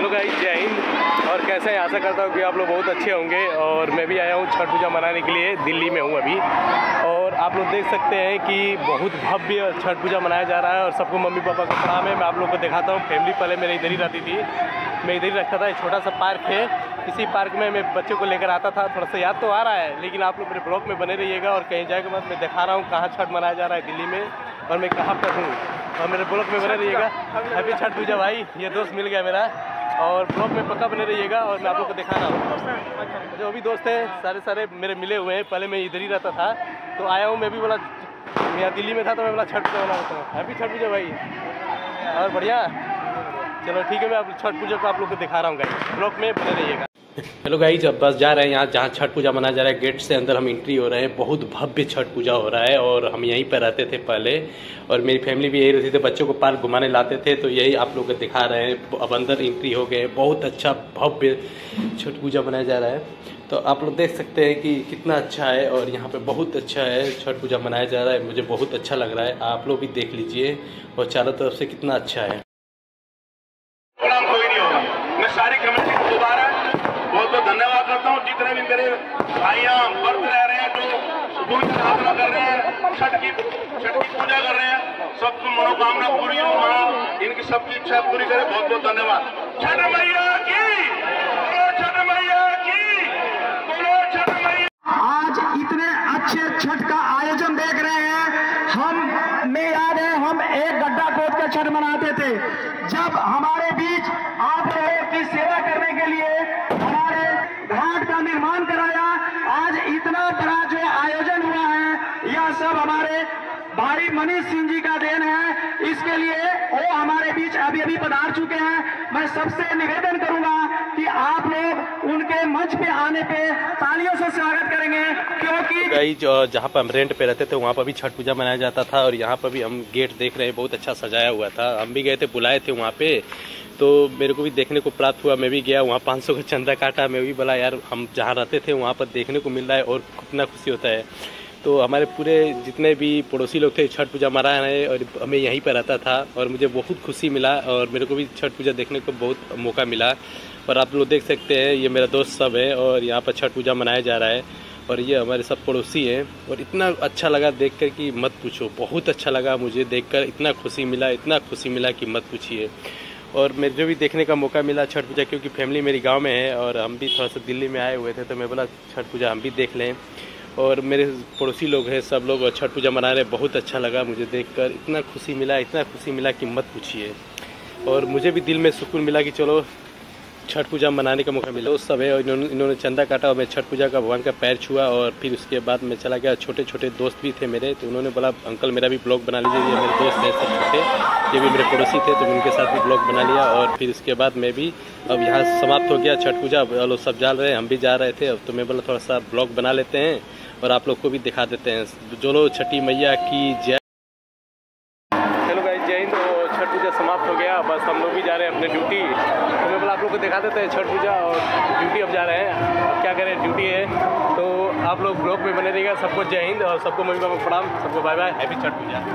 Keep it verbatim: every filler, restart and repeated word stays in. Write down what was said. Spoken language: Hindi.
हेलो गाइस, जय हिंद। और कैसे हैं? आशा करता हूँ कि आप लोग बहुत अच्छे होंगे। और मैं भी आया हूँ छठ पूजा मनाने के लिए, दिल्ली में हूँ अभी। और आप लोग देख सकते हैं कि बहुत भव्य छठ पूजा मनाया जा रहा है और सबको मम्मी पापा को प्रणाम है। मैं आप लोग को दिखाता हूँ। फैमिली पहले मेरे इधर ही रहती थी, मैं इधर ही रखता था। एक छोटा सा पार्क है, इसी पार्क में मैं बच्चों को लेकर आता था। थोड़ा सा याद तो आ रहा है, लेकिन आप लोग मेरे ब्लॉग में बने रहिएगा। और कहीं जाए के बाद मैं दिखा रहा हूँ कहाँ छठ मनाया जा रहा है दिल्ली में और मैं कहाँ पर हूँ। और मेरे ब्लॉग में बने रहिएगा। हैप्पी छठ पूजा भाई, ये दोस्त मिल गया मेरा। और ब्लॉग में पक्का बने रहिएगा और मैं आप लोग को दिखा रहा हूँ। जो भी दोस्त हैं सारे सारे मेरे मिले हुए हैं। पहले मैं इधर ही रहता था तो आया हूँ। मैं भी बोला, मैं यहाँ दिल्ली में था तो मैं बोला छठ पूजा मनाता हूँ। हैप्पी छठ पूजा भाई। और बढ़िया, चलो ठीक है। मैं आप छठ पूजा को आप लोग को दिखा रहा हूँ गाइस, ब्लॉग में बने रहिएगा। हेलो गाइस, अब बस जा रहे हैं यहाँ जहाँ छठ पूजा मनाया जा रहा है। गेट से अंदर हम एंट्री हो रहे हैं। बहुत भव्य छठ पूजा हो रहा है और हम यहीं पर रहते थे पहले, और मेरी फैमिली भी यही रहती थी। बच्चों को पार्क घुमाने लाते थे, तो यही आप लोग को दिखा रहे हैं। अब अंदर एंट्री हो गए। बहुत अच्छा भव्य छठ पूजा मनाया जा रहा है। तो आप लोग देख सकते हैं कि कितना अच्छा है और यहाँ पे बहुत अच्छा है। छठ पूजा मनाया जा रहा है, मुझे बहुत अच्छा लग रहा है। आप लोग भी देख लीजिए और चारों तरफ से कितना अच्छा है। कोई नहीं होगा। मैं सारी कमेटी को दोबारा बहुत बहुत धन्यवाद करता हूँ। जितने भी मेरे भाइयाँ व्रत रह रहे हैं, जो सुबह की साधना कर रहे हैं, छठ की छठ की पूजा कर रहे हैं, सबको मनोकामना पूरी हो, माँ इनकी सबकी इच्छा पूरी करे। बहुत बहुत धन्यवाद। छठ मैया की, बोलो छठ मैया की, बोलो छठ मैया। आज इतने अच्छे छठ का आयोजन देख रहे हैं। हम में याद है, हम एक गड्ढा खोद कर छठ मनाते थे। जब हमारे बीच आप लोगों की सेवा करने के लिए हमारे घाट का निर्माण कराया, आज इतना बड़ा जो आयोजन हुआ है, यह सब हमारे भाई मनीष सिंह जी का देन है। इसके लिए वो हमारे बीच अभी अभी पधार चुके हैं। मैं सबसे निवेदन करूंगा कि आप लोग उनके मंच पे आने पे तालियों से स्वागत करेंगे, क्योंकि गाइस जहाँ पर हम रेंट पे रहते थे वहाँ पर भी छठ पूजा मनाया जाता था। और यहाँ पर भी हम गेट देख रहे हैं, बहुत अच्छा सजाया हुआ था। हम भी गए थे, बुलाए थे वहाँ पे, तो मेरे को भी देखने को प्राप्त हुआ। मैं भी गया वहाँ, पाँच सौ का चंदा काटा। मैं भी बोला यार, हम जहाँ रहते थे वहाँ पर देखने को मिल रहा है और कितना खुशी होता है। तो हमारे पूरे जितने भी पड़ोसी लोग थे छठ पूजा मना रहे हैं और हमें यहीं पर रहता था और मुझे बहुत खुशी मिला और मेरे को भी छठ पूजा देखने को बहुत मौका मिला। और आप लोग देख सकते हैं, ये मेरा दोस्त सब है और यहाँ पर छठ पूजा मनाया जा रहा है और ये हमारे सब पड़ोसी हैं। और इतना अच्छा लगा देख कर कि मत पूछो, बहुत अच्छा लगा मुझे देखकर। इतना खुशी मिला, इतना खुशी मिला कि मत पूछिए। और मुझे भी देखने का मौका मिला छठ पूजा, क्योंकि फैमिली मेरी गांव में है और हम भी थोड़ा सा दिल्ली में आए हुए थे, तो मैं बोला छठ पूजा हम भी देख लें। और मेरे पड़ोसी लोग हैं, सब लोग छठ पूजा मना रहे। बहुत अच्छा लगा मुझे देखकर, इतना खुशी मिला, इतना खुशी मिला कि मत पूछिए। और मुझे भी दिल में सुकून मिला कि चलो छठ पूजा मनाने का मौका मिला। उस सब है और इन्होंने इन्होंने चंदा काटा और मैं छठ पूजा का भगवान का पैर छुआ। और फिर उसके बाद मैं चला गया। छोटे छोटे दोस्त भी थे मेरे, तो उन्होंने बोला अंकल मेरा भी ब्लॉग बना लीजिए, ये मेरे दोस्त हैं सब छोटे, ये भी मेरे पड़ोसी थे, तो उनके साथ भी ब्लॉग बना लिया। और फिर उसके बाद मैं भी, अब यहाँ समाप्त हो गया छठ पूजा। लोग सब जा रहे हैं, हम भी जा रहे थे। अब तो मैं बोला थोड़ा सा ब्लॉग बना लेते हैं और आप लोग को भी दिखा देते हैं। जो लोग छठी मैया की जय। हेलो गाइस, जय हिंद। तो छठ पूजा समाप्त हो गया, बस हम लोग भी जा रहे हैं अपने ड्यूटी। तो मैं बोला आप लोग को दिखा देते हैं छठ पूजा और ड्यूटी अब जा रहे हैं। अब क्या करें, ड्यूटी है। तो आप लोग ब्लॉग में बने रहिएगा। सबको जय हिंद और सबको मम्मी पापा को प्रणाम। सबको बाय बाय, हैप्पी छठ पूजा।